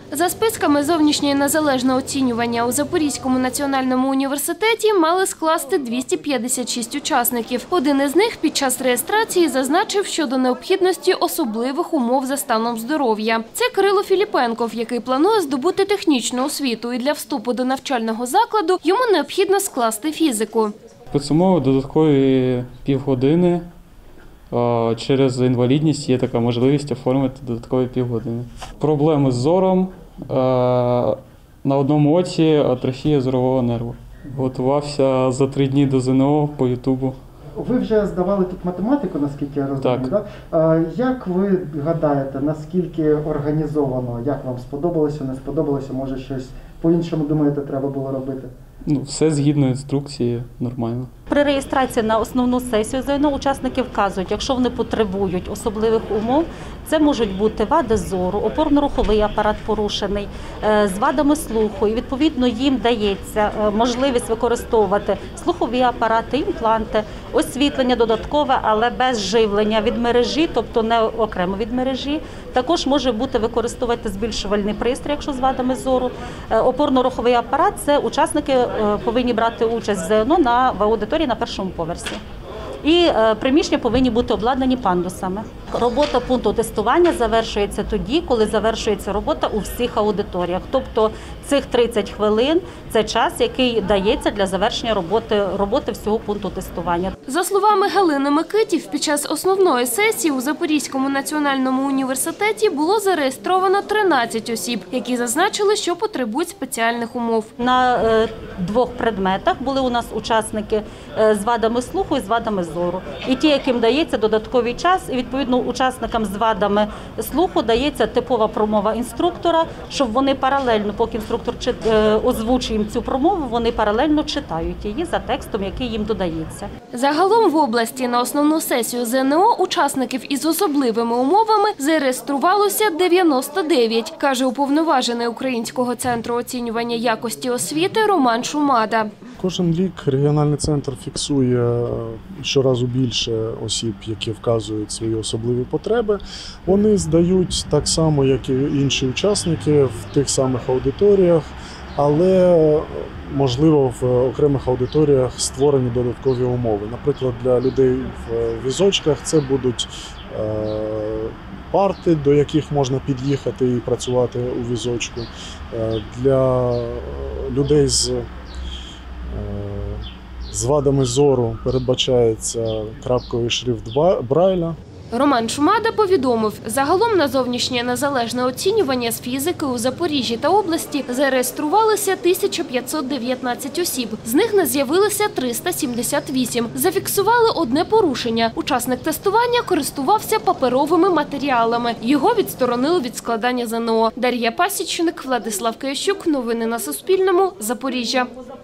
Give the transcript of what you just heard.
За списками зовнішнього незалежного оцінювання у Запорізькому національному університеті мали скласти 256 учасників. Один із них під час реєстрації зазначив щодо необхідності особливих умов за станом здоров'я. Це Кирило Філіпенков, який планує здобути технічну освіту, і для вступу до навчального закладу йому необхідно скласти фізику. Підсумовую додаткові півгодини. Через інвалідність є така можливість оформити додаткові півгодини. Проблеми з зором. На одному оці атрофія зорового нерву. Готувався за 3 дні до ЗНО по Ютубу. Ви вже здавали тут математику, наскільки я розумію, так? Як ви гадаєте, наскільки організовано, як вам сподобалося, не сподобалося, може щось по-іншому, думаєте, треба було робити? Все згідно інструкції, нормально. При реєстрації на основну сесію ЗНО учасники вказують, якщо вони потребують особливих умов, це можуть бути вади зору, опорно-руховий апарат порушений, з вадами слуху. І відповідно їм дається можливість використовувати слухові апарати, імпланти, освітлення додаткове, але без живлення від мережі, тобто не окремо від мережі. Також може бути використовувати збільшувальний пристрій, якщо з вадами зору. Опорно-руховий апарат – це учасники повинні брати участь в ЗНО в аудиторії на першому поверсі. І приміщення повинні бути обладнані пандусами. Робота пункту тестування завершується тоді, коли завершується робота у всіх аудиторіях. Тобто цих 30 хвилин – це час, який дається для завершення роботи всього пункту тестування. За словами Галини Микитів, під час основної сесії у Запорізькому національному університеті було зареєстровано 13 осіб, які зазначили, що потребують спеціальних умов. На 2 предметах були у нас учасники з вадами слуху і з вадами зору. І ті, яким дається додатковий час, і відповідно учасникам з вадами слуху дається типова промова інструктора, щоб вони паралельно, поки інструктор озвучує їм цю промову, вони паралельно читають її за текстом, який їм додається. Загалом в області на основну сесію ЗНО учасників із особливими умовами зареєструвалося 99, каже уповноважений Українського центру оцінювання якості освіти Роман Шумада. Кожен рік регіональний центр фіксує щоразу більше осіб, які вказують свої особливі потреби. Вони здають так само, як і інші учасники в тих самих аудиторіях, але, можливо, в окремих аудиторіях створені додаткові умови. Наприклад, для людей в візочках це будуть парти, до яких можна під'їхати і працювати у візочку. Для людей з вадами зору передбачається крапковий шрифт Брайля. Роман Шумада повідомив, загалом на зовнішнє незалежне оцінювання з фізики у Запоріжжі та області зареєструвалися 1519 осіб. З них не з'явилося 378. Зафіксували одне порушення. Учасник тестування користувався паперовими матеріалами. Його відсторонили від складання ЗНО. Дар'я Пасічник, Владислав Киящук. Новини на Суспільному. Запоріжжя.